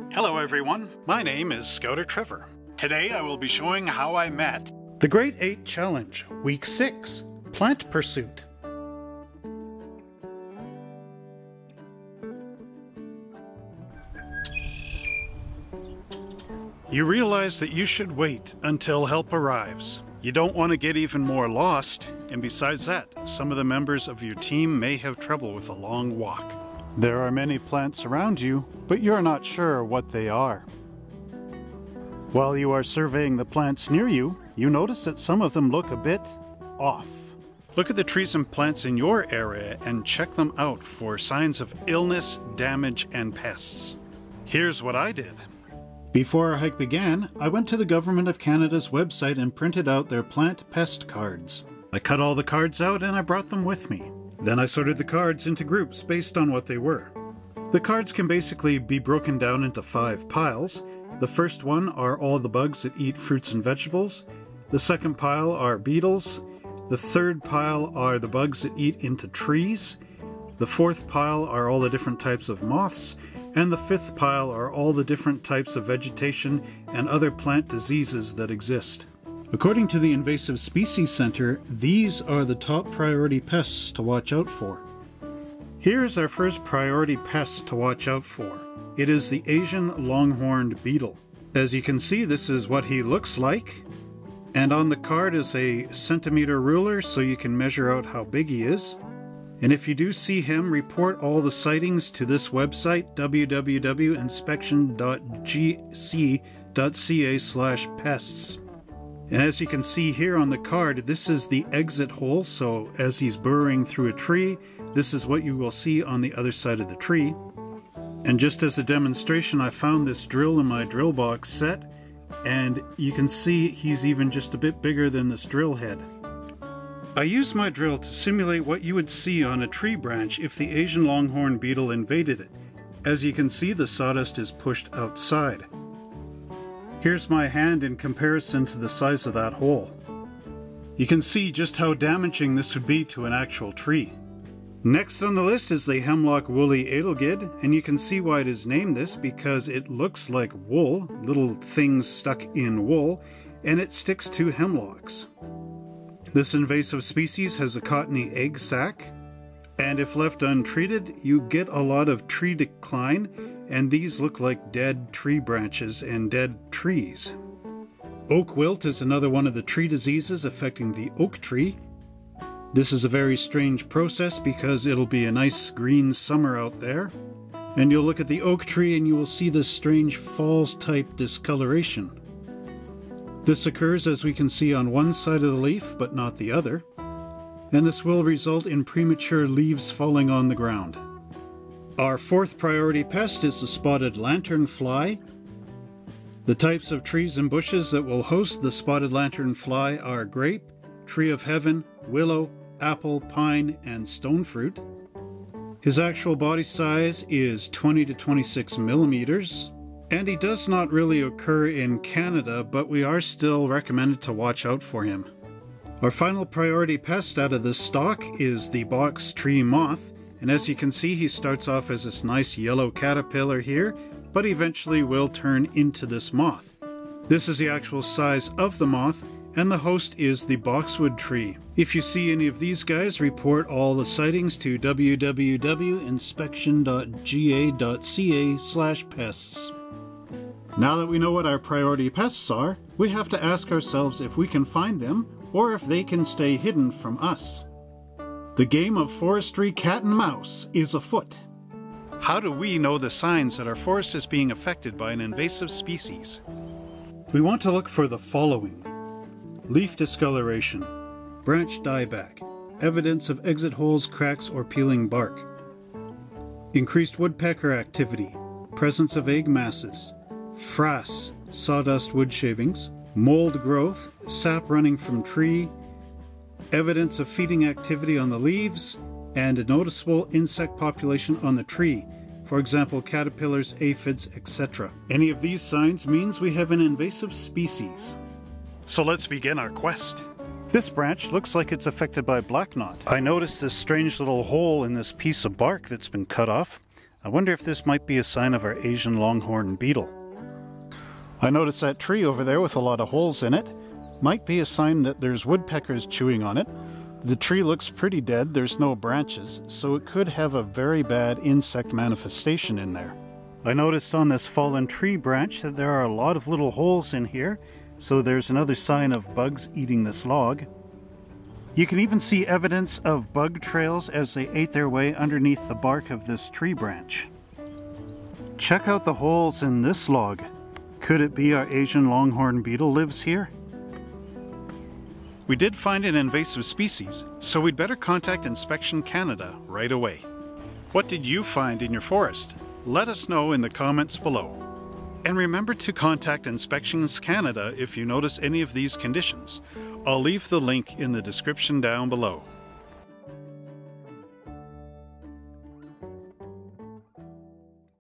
Hello everyone, my name is Scouter Trevor. Today I will be showing how I met the Great 8 Challenge, Week 6, Plant Pursuit. You realize that you should wait until help arrives. You don't want to get even more lost, and besides that, some of the members of your team may have trouble with a long walk. There are many plants around you, but you're not sure what they are. While you are surveying the plants near you, you notice that some of them look a bit off. Look at the trees and plants in your area and check them out for signs of illness, damage, and pests. Here's what I did. Before our hike began, I went to the Government of Canada's website and printed out their plant pest cards. I cut all the cards out and I brought them with me. Then I sorted the cards into groups based on what they were. The cards can basically be broken down into 5 piles. The first one are all the bugs that eat fruits and vegetables. The second pile are beetles. The third pile are the bugs that eat into trees. The fourth pile are all the different types of moths. And the fifth pile are all the different types of vegetation and other plant diseases that exist. According to the Invasive Species Center, these are the top priority pests to watch out for. Here's our first priority pest to watch out for. It is the Asian longhorned beetle. As you can see, this is what he looks like. And on the card is a centimeter ruler so you can measure out how big he is. And if you do see him, report all the sightings to this website, www.inspection.gc.ca/pests. And as you can see here on the card, this is the exit hole, so as he's burrowing through a tree, this is what you will see on the other side of the tree. And just as a demonstration, I found this drill in my drill box set, and you can see he's even just a bit bigger than this drill head. I used my drill to simulate what you would see on a tree branch if the Asian longhorn beetle invaded it. As you can see, the sawdust is pushed outside. Here's my hand in comparison to the size of that hole. You can see just how damaging this would be to an actual tree. Next on the list is the hemlock woolly adelgid, and you can see why it is named this because it looks like wool, little things stuck in wool, and it sticks to hemlocks. This invasive species has a cottony egg sac, and if left untreated, you get a lot of tree decline, and these look like dead tree branches and dead trees. Oak wilt is another one of the tree diseases affecting the oak tree. This is a very strange process because it'll be a nice green summer out there, and you'll look at the oak tree and you will see this strange falls type discoloration. This occurs, as we can see, on one side of the leaf but not the other, and this will result in premature leaves falling on the ground. Our fourth priority pest is the spotted lanternfly. The types of trees and bushes that will host the spotted lanternfly are grape, tree of heaven, willow, apple, pine, and stone fruit. His actual body size is 20 to 26 millimeters, and he does not really occur in Canada, but we are still recommended to watch out for him. Our final priority pest out of this stock is the box tree moth. And as you can see, he starts off as this nice yellow caterpillar here, but eventually will turn into this moth. This is the actual size of the moth, and the host is the boxwood tree. If you see any of these guys, report all the sightings to www.inspection.ga.ca/pests. Now that we know what our priority pests are, we have to ask ourselves if we can find them, or if they can stay hidden from us. The game of forestry cat and mouse is afoot. How do we know the signs that our forest is being affected by an invasive species? We want to look for the following: leaf discoloration, branch dieback, evidence of exit holes, cracks, or peeling bark, increased woodpecker activity, presence of egg masses, frass, sawdust wood shavings, mold growth, sap running from tree, evidence of feeding activity on the leaves, and a noticeable insect population on the tree, for example caterpillars, aphids, etc. Any of these signs means we have an invasive species. So let's begin our quest. This branch looks like it's affected by black knot. I noticed this strange little hole in this piece of bark that's been cut off. I wonder if this might be a sign of our Asian longhorn beetle. I noticed that tree over there with a lot of holes in it. Might be a sign that there's woodpeckers chewing on it. The tree looks pretty dead, there's no branches, so it could have a very bad insect manifestation in there. I noticed on this fallen tree branch that there are a lot of little holes in here, so there's another sign of bugs eating this log. You can even see evidence of bug trails as they ate their way underneath the bark of this tree branch. Check out the holes in this log. Could it be our Asian longhorn beetle lives here? We did find an invasive species, so we'd better contact Inspection Canada right away. What did you find in your forest? Let us know in the comments below. And remember to contact Inspections Canada if you notice any of these conditions. I'll leave the link in the description down below.